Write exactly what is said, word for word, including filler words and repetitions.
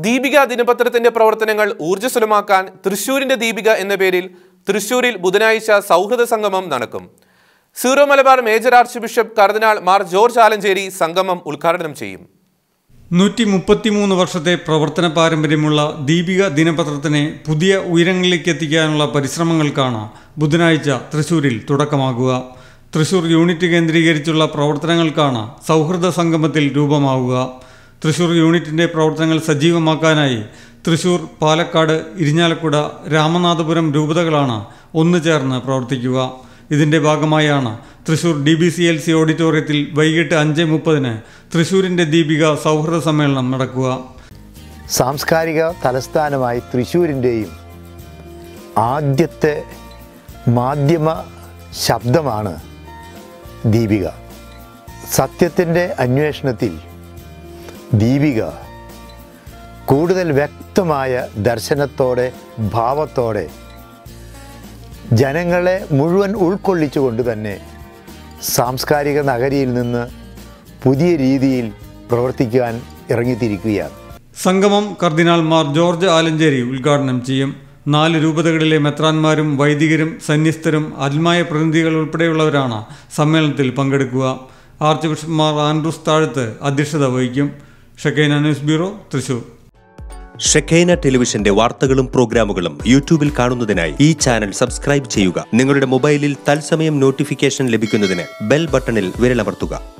ദീപിക ദിനപത്രത്തിന്റെ പ്രവർത്തനങ്ങൾ ഊർജ്ജസ്വലമാക്കാൻ തൃശൂരിന്റെ ദീപിക എന്ന പേരിൽ തൃശൂരിൽ ബുധനാഴ്ച സൗഹൃദ സംഗമം നടക്കും. Syro Malabar major archbishop കർദിനാൾ മാർ ജോർജ് ആലഞ്ചേരി സംഗമം ഉദ്ഘാടനം ചെയ്യും. നൂറ്റി മുപ്പത്തിമൂന്ന് വർഷത്തെ പ്രവർത്തന പാരമ്പര്യമുള്ള ദീപിക ദിനപത്രത്തിനെ പുതിയ ഉയരങ്ങളിലേക്ക് എത്തിക്കാനുള്ള പരിശ്രമങ്ങൾക്കാണ് ബുധനാഴ്ച തൃശൂരിൽ തുടക്കമാകുക. തൃശൂർ യൂണിറ്റ് കേന്ദ്രീകരിച്ചുള്ള പ്രവർത്തനങ്ങൾക്കാണ് സൗഹൃദ സംഗമത്തിൽ രൂപമാവുക. തൃശൂർ യൂണിറ്റിൻ്റെ പ്രവർത്തനങ്ങൾ സജീവമാക്കാനായി തൃശൂർ, പാലക്കാട്, ഇരിഞ്ഞാലക്കുട, രാമനാഥപുരം രൂപതകളാണ് ഒന്നു ചേർന്ന് പ്രവർത്തിക്കുക. ഇതിൻ്റെ ഭാഗമായാണ് Thrissur D B C L C ഓഡിറ്റോറിയത്തിൽ വൈകിട്ട് അഞ്ച് മുപ്പതിന് തൃശൂരിൻ്റെ ദീപിക സൗഹൃദ സമ്മേളനം നടക്കുക. സാംസ്കാരിക തലസ്ഥാനമായി തൃശ്ശൂരിൻ്റെയും ആദ്യത്തെ മാധ്യമ ശബ്ദമാണ് ദീപിക. സത്യത്തിൻ്റെ അന്വേഷണത്തിൽ ദീപിക കൂടുതൽ വ്യക്തമായ ദർശനത്തോടെ, ഭാവത്തോടെ ജനങ്ങളെ മുഴുവൻ ഉൾക്കൊള്ളിച്ചുകൊണ്ട് തന്നെ സാംസ്കാരിക നഗരിയിൽ നിന്ന് പുതിയ രീതിയിൽ പ്രവർത്തിക്കാൻ ഇറങ്ങിത്തിരിക്കുകയാണ്. സംഗമം കർദിനാൾ മാർ ജോർജ് ആലഞ്ചേരി ഉദ്ഘാടനം ചെയ്യും. നാല് രൂപതകളിലെ മെത്രാന്മാരും വൈദികരും സന്യസ്തരും ആത്മായ പ്രതിനിധികൾ ഉൾപ്പെടെയുള്ളവരാണ് സമ്മേളനത്തിൽ പങ്കെടുക്കുക. Arch bishop Mar Andrews Thazhath അധ്യക്ഷത വഹിക്കും. Shekinah news bureau, Thrissur. ഷെക്കൈന ടെലിവിഷന്റെ വാർത്തകളും പ്രോഗ്രാമുകളും യൂട്യൂബിൽ കാണുന്നതിനായി ഈ ചാനൽ സബ്സ്ക്രൈബ് ചെയ്യുക. നിങ്ങളുടെ മൊബൈലിൽ തത്സമയം നോട്ടിഫിക്കേഷൻ ലഭിക്കുന്നതിന് ബെൽ ബട്ടണിൽ വിരലമർത്തുക.